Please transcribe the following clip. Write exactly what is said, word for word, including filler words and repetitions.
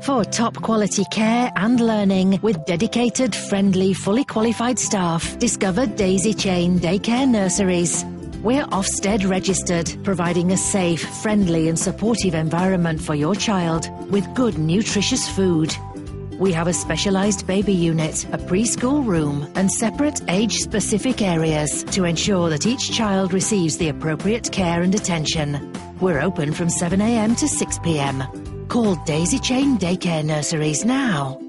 For top quality care and learning with dedicated, friendly, fully qualified staff, discover Daisy Chane Daycare Nurseries. We're Ofsted registered, providing a safe, friendly and supportive environment for your child with good nutritious food. We have a specialised baby unit, a preschool room and separate age-specific areas to ensure that each child receives the appropriate care and attention. We're open from seven a m to six p m Call Daisy Chane Daycare Nurseries now.